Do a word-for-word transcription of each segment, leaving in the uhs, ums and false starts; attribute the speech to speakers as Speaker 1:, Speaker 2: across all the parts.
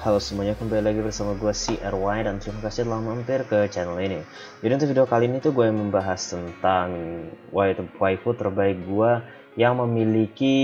Speaker 1: Halo semuanya, kembali lagi bersama gue si R Y dan terima kasih telah mampir ke channel ini. Jadi untuk video kali ini tuh gue membahas tentang waifu terbaik gue yang memiliki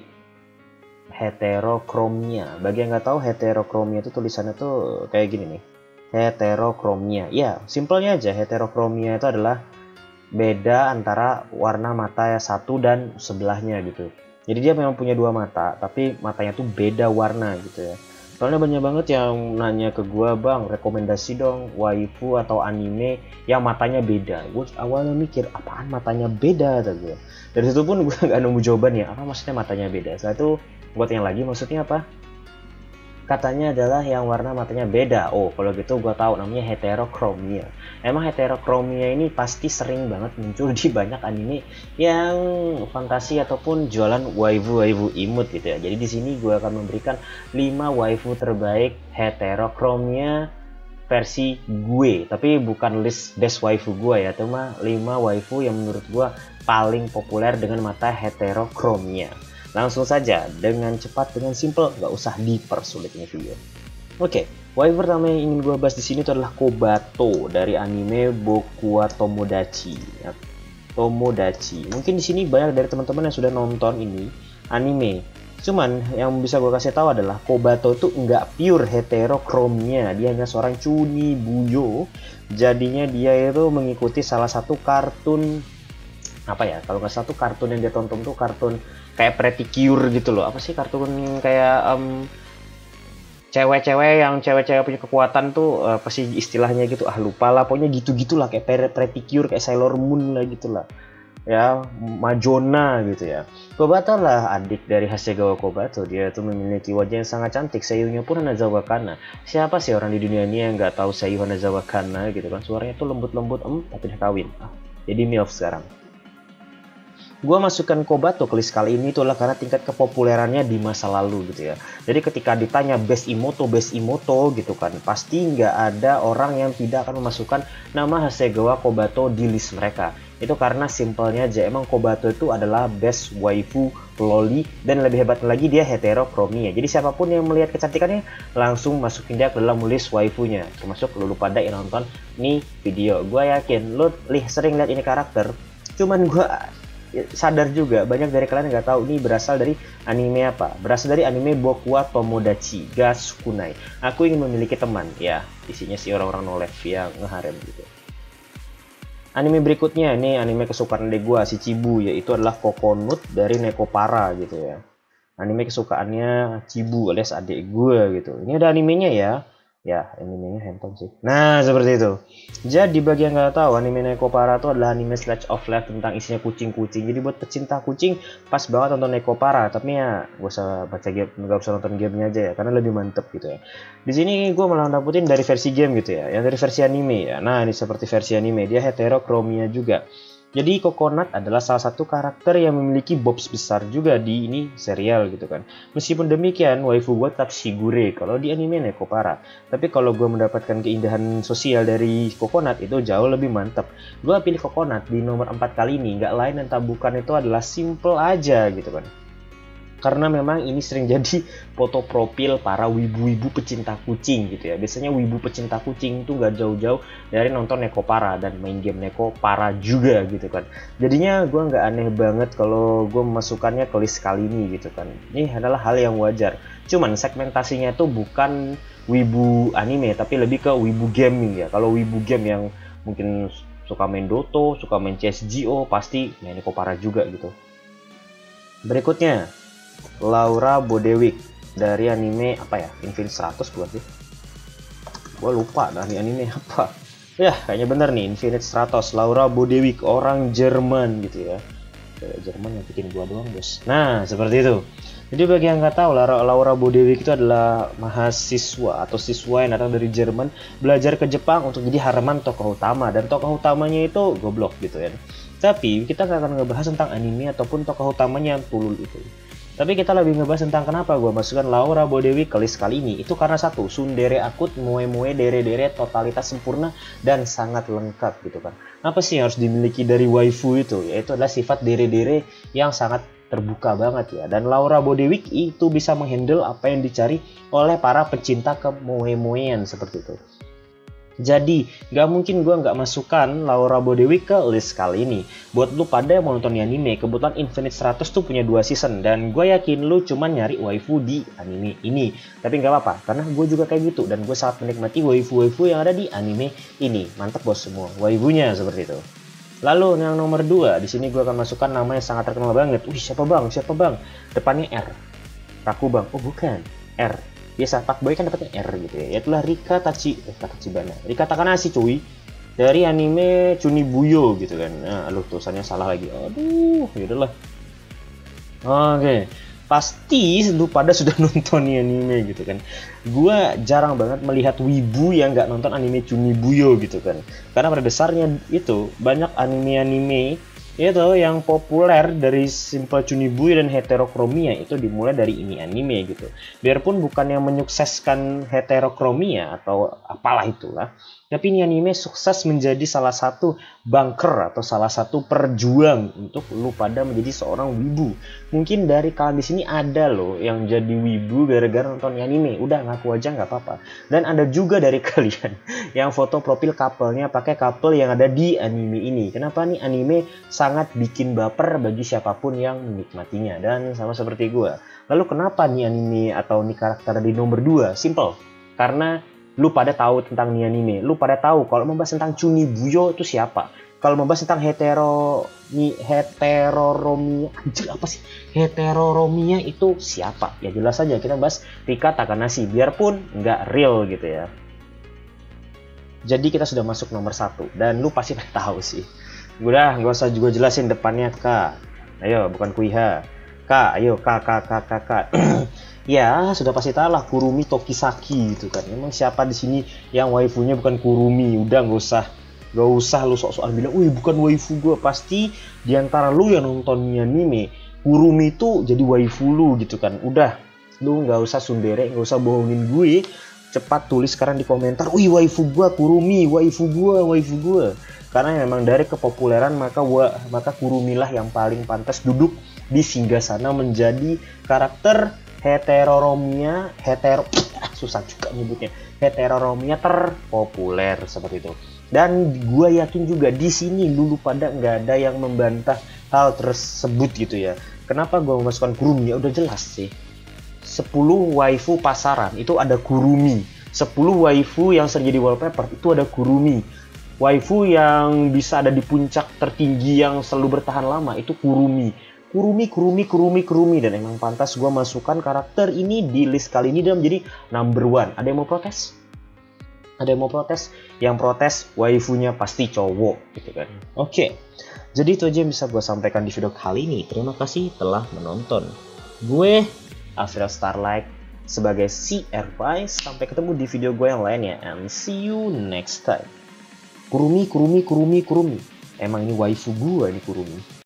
Speaker 1: heterokromia. Bagi yang nggak tahu, heterokromia itu tulisannya tuh kayak gini nih, heterokromia. Ya, simpelnya aja, heterokromia itu adalah beda antara warna mata satu dan sebelahnya gitu. Jadi dia memang punya dua mata, tapi matanya tuh beda warna gitu ya. Soalnya banyak banget yang nanya ke gua, bang rekomendasi dong waifu atau anime yang matanya beda. Gue awalnya mikir apaan matanya beda, kata gue. Dari situ pun gue nggak nemu jawaban ya, apa maksudnya matanya beda. Setelah itu gue tanya lagi, maksudnya apa? Katanya adalah yang warna matanya beda. Oh, kalau gitu gue tahu, namanya heterokromia. Emang heterokromia ini pasti sering banget muncul di banyak anime yang fantasi ataupun jualan waifu-waifu imut gitu ya. Jadi di sini gue akan memberikan lima waifu terbaik heterokromia versi gue, tapi bukan list best waifu gue ya, cuma lima waifu yang menurut gue paling populer dengan mata heterokromia. Langsung saja, dengan cepat, dengan simple, nggak usah dipersulit ini video. Oke, waifu pertama yang ingin gue bahas di sini itu adalah Kobato dari anime Boku wa Tomodachi. Ya, Tomodachi. Mungkin di sini banyak dari teman-teman yang sudah nonton ini anime. Cuman yang bisa gue kasih tahu adalah Kobato itu nggak pure heterokromia. Dia hanya seorang cuni buyo. Jadinya dia itu mengikuti salah satu kartun, apa ya, kalau nggak salah tuh kartun yang dia tonton tuh kartun kayak Pretty Cure gitu loh. Apa sih kartun kayak um, cewek-cewek yang cewek-cewek punya kekuatan tuh apa sih istilahnya gitu, ah lupa lah, pokoknya gitu-gitulah, kayak Pretty Cure, kayak Sailor Moon lah gitulah ya, Majona gitu ya. Kobato lah adik dari Hasegawa Kobato. Dia tuh memiliki wajah yang sangat cantik, seiyunya pun Hanazawa Kana. Siapa sih orang di dunia ini yang nggak tahu seiyu Hanazawa Kana gitu kan, suaranya tuh lembut-lembut, em tapi udah kawin, ah, jadi milf sekarang. Gua masukkan Kobato ke list kali ini itulah karena tingkat kepopulerannya di masa lalu gitu ya. Jadi ketika ditanya best Imoto, best Imoto gitu kan, pasti nggak ada orang yang tidak akan memasukkan nama Hasegawa Kobato di list mereka. Itu karena simpelnya aja, emang Kobato itu adalah best waifu loli, dan lebih hebat lagi dia heterokromia. Jadi siapapun yang melihat kecantikannya langsung masukin dia ke dalam list waifunya. Termasuk lu pada yang nonton nih video. Gue yakin lu lih sering lihat ini karakter, cuman gue sadar juga banyak dari kalian nggak tahu ini berasal dari anime apa. Berasal dari anime Boku wa Tomodachi ga Sukunai. Aku ingin memiliki teman, ya isinya si orang-orang no life yang ngeharem gitu. Anime berikutnya ini anime kesukaan adek gua si Chibu, yaitu adalah Coconut dari Nekopara gitu ya. Anime kesukaannya Chibu alias adek gua gitu. Ini ada animenya ya. Ya, animenya handsome sih. Nah, seperti itu. Jadi bagi yang nggak tahu, anime Nekopara itu adalah anime slice of life tentang isinya kucing-kucing. Jadi buat pecinta kucing pas banget nonton Nekopara. Tapi ya gak usah baca game, nggak usah nonton gamenya aja ya, karena lebih mantep gitu ya. Di sini gue malah dapetin dari versi game gitu ya, yang dari versi anime ya. Nah, ini seperti versi anime, dia heterokromia juga. Jadi Coconut adalah salah satu karakter yang memiliki bobs besar juga di ini serial gitu kan. Meskipun demikian, waifu gue tetap Shigure kalau di anime Nekopara. Tapi kalau gue mendapatkan keindahan sosial dari Coconut itu jauh lebih mantap. Gue pilih Coconut di nomor empat kali ini, nggak lain dan tak bukan itu adalah simple aja gitu kan. Karena memang ini sering jadi foto profil para wibu-wibu pecinta kucing gitu ya. Biasanya wibu pecinta kucing itu nggak jauh-jauh dari nonton Nekopara dan main game Nekopara juga gitu kan. Jadinya gue nggak aneh banget kalau gue memasukkannya ke list kali ini gitu kan. Ini adalah hal yang wajar. Cuman segmentasinya itu bukan wibu anime, tapi lebih ke wibu gaming ya. Kalau wibu game yang mungkin suka main Dota, suka main C S G O, pasti main Nekopara juga gitu. Berikutnya Laura Bodewig dari anime apa ya, Infinite seratus bukan sih? Gue lupa dari anime apa. Ya kayaknya bener nih, Infinite seratus. Laura Bodewig, orang Jerman gitu ya. Kayak Jerman yang bikin gua doang bos. Nah seperti itu. Jadi bagi yang nggak tahu, Laura, Laura Bodewig itu adalah mahasiswa atau siswa yang datang dari Jerman belajar ke Jepang untuk jadi haraman tokoh utama, dan tokoh utamanya itu goblok gitu ya. Tapi kita nggak akan ngebahas tentang anime ataupun tokoh utamanya yang tulul itu. Tapi kita lebih ngebahas tentang kenapa gue masukkan Laura Bodewig ke list kali ini. Itu karena satu, tsundere akut, moe-moe, dere-dere, totalitas sempurna, dan sangat lengkap gitu kan. Apa sih yang harus dimiliki dari waifu itu? Yaitu adalah sifat dere-dere yang sangat terbuka banget ya. Dan Laura Bodewick itu bisa menghandle apa yang dicari oleh para pecinta kemoe-moean seperti itu. Jadi, gak mungkin gue nggak masukkan Laura Bodewick ke list kali ini. Buat lu pada yang mau nonton anime, kebetulan Infinite seratus tuh punya dua season. Dan gue yakin lu cuman nyari waifu di anime ini. Tapi nggak apa-apa, karena gue juga kayak gitu. Dan gue sangat menikmati waifu-waifu yang ada di anime ini. Mantep bos semua, waifunya seperti itu. Lalu yang nomor dua, di sini gue akan masukkan nama yang sangat terkenal banget. Wih, siapa bang? Siapa bang? Depannya R. Raku bang? Oh bukan, R. Biasa Pak Boy kan dapatnya R gitu ya. Itulah Rika Tachi, eh Tachibana. Rika Takanashi cuy. Dari anime Chunibuyo gitu kan. Nah, aduh tulisannya salah lagi. Aduh, yaudahlah. Oke. Pasti lu pada sudah nonton anime gitu kan. Gua jarang banget melihat wibu yang nggak nonton anime Chunibuyo gitu kan. Karena pada dasarnya itu banyak anime-anime itu yang populer dari Simple Chunibuyo dan Heterochromia itu dimulai dari ini anime gitu. Biarpun bukan yang menyukseskan Heterochromia atau apalah itulah, tapi ini anime sukses menjadi salah satu bunker atau salah satu perjuang untuk lu pada menjadi seorang wibu. Mungkin dari kalian di sini ada loh yang jadi wibu gara-gara nonton anime. Udah ngaku aja nggak apa-apa. Dan ada juga dari kalian yang foto profil couple-nya pakai couple yang ada di anime ini. Kenapa nih anime sangat bikin baper bagi siapapun yang menikmatinya, dan sama seperti gue. Lalu kenapa nih anime atau nih karakter di nomor dua? Simple, karena lu pada tahu tentang nih anime, lu pada tahu kalau membahas tentang Chunibuyo itu siapa, kalau membahas tentang hetero nih heteroromia, anjir apa sih heteroromia itu siapa? Ya jelas saja kita bahas Rika Takanashi, biarpun nggak real gitu ya. Jadi kita sudah masuk nomor satu, dan lu pasti tahu sih. Udah, nggak usah juga jelasin depannya K. Ayo, bukan Kuiha. K, ayo K, K, K, K, K. Ya, sudah pasti tahu lah Kurumi Tokisaki gitu kan. Emang siapa di sini yang waifunya bukan Kurumi? Udah, nggak usah, nggak usah lu sok-sokan bilang, wih bukan waifu gue. Pasti diantara lu yang nonton anime, Kurumi itu jadi waifu lu gitu kan. Udah, lu nggak usah sundere, nggak usah bohongin gue. Cepat tulis sekarang di komentar, wih waifu gue Kurumi, waifu gue, waifu gue. Karena memang dari kepopuleran maka wa, maka Kurumilah yang paling pantas duduk di singgasana menjadi karakter heteroromia hetero susah juga nyebutnya heteroromia terpopuler seperti itu. Dan gue yakin juga di sini dulu pada nggak ada yang membantah hal tersebut gitu ya. Kenapa gue memasukkan Kurumi? Ya udah jelas sih. sepuluh waifu pasaran itu ada Kurumi. sepuluh waifu yang sering jadi wallpaper itu ada Kurumi. Waifu yang bisa ada di puncak tertinggi yang selalu bertahan lama itu Kurumi. Kurumi, Kurumi, Kurumi, Kurumi. Dan emang pantas gue masukkan karakter ini di list kali ini dan menjadi number one. Ada yang mau protes? Ada yang mau protes? Yang protes waifunya pasti cowok gitu kan. Oke, jadi itu aja yang bisa gue sampaikan di video kali ini. Terima kasih telah menonton. Gue Afriel Starlight sebagai C R Y. Sampai ketemu di video gue yang lainnya. And see you next time. Kurumi, Kurumi, Kurumi, Kurumi. Emang ini waifu gua nih Kurumi.